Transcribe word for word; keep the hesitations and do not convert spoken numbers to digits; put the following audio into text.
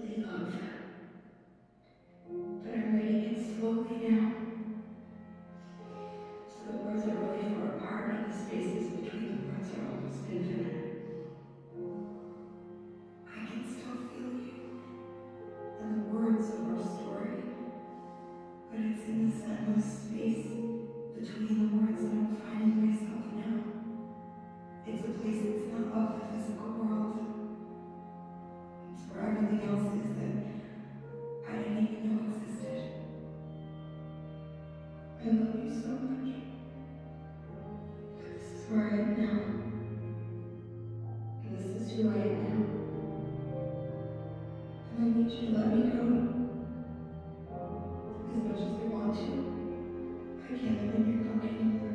completely love. But I'm writing it slowly now. So the words are really far apart and the spaces between the words are almost infinite. I can still feel you and the words of our story, but it's in this endless space between the words that I'm finding myself now. It's a place that's not of the physical world. It's where everything else is that I didn't even know existed. I love you so much. But this is where I am now. And this is who I am now. And I need you to let me go. As much as I want to. I can't live in your company anymore.